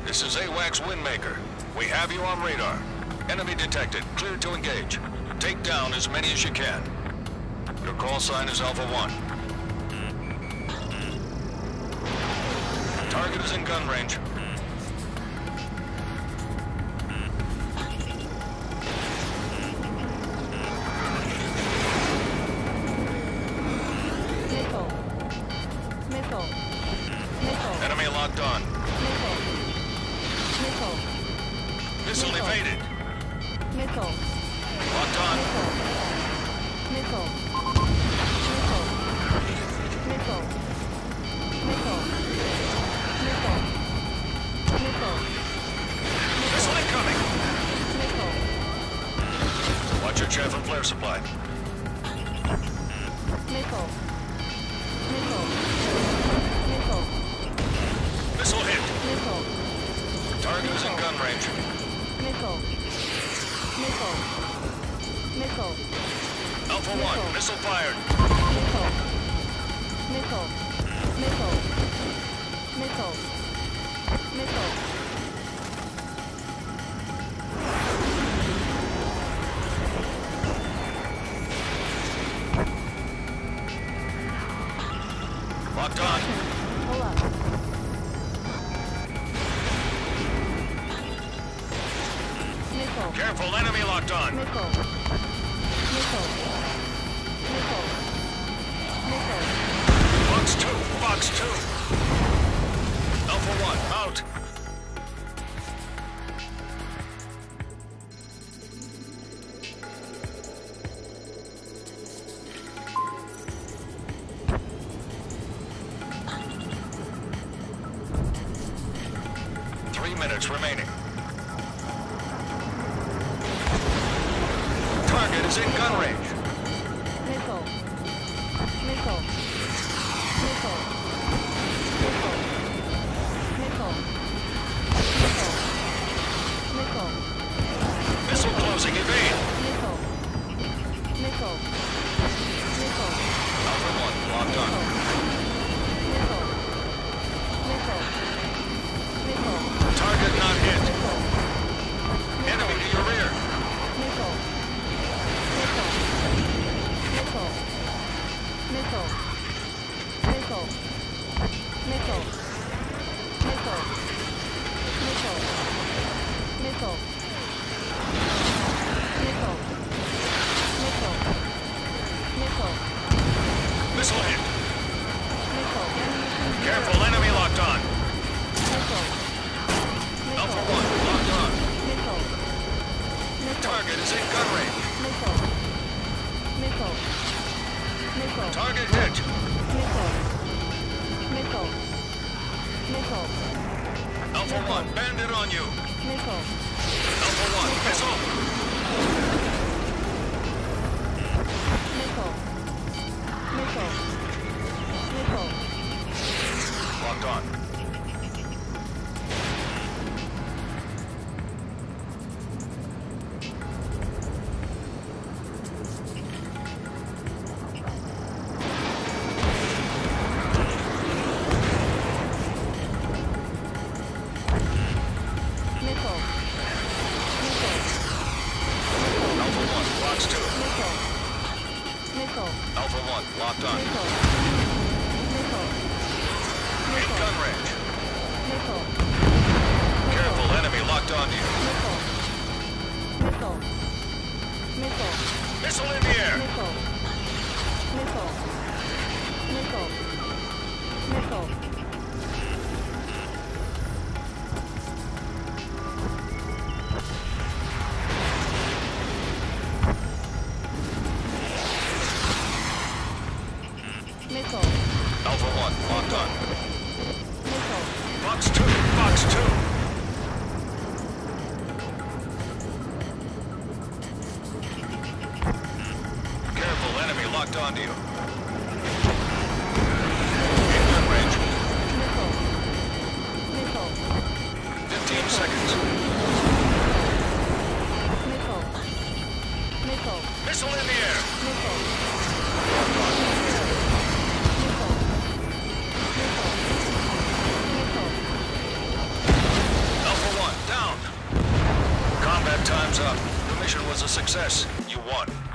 This is AWACS Windmaker. We have you on radar. Enemy detected. Cleared to engage. Take down as many as you can. Your call sign is Alpha 1. Target is in gun range. Enemy locked on. Missile evaded. Locked on. Missile incoming. Watch your chaff and flare supply. Missile hit. Target is in gun range. Alpha 1, missile fired. Locked on. Careful, enemy locked on. Fox 2, Fox 2. Alpha 1, out. Minutes remaining. Target is in gun range. Missile closing, evade. Alpha 1, locked on. Target not hit. Enemy to your rear. Missile hit. Careful, enemy locked on. Alpha 1, locked on. Target is in gun range. Target hit. Alpha 1, bandit on you. Alpha 1, missile. Locked on. Alpha 1, locked on. In gun range. Careful, enemy locked on you. Missile in the air. Alpha 1, locked on. Fox 2, Fox 2. Careful, enemy locked onto you. In gun range. 15 seconds. Missile in the air. Time's up. Your mission was a success. You won.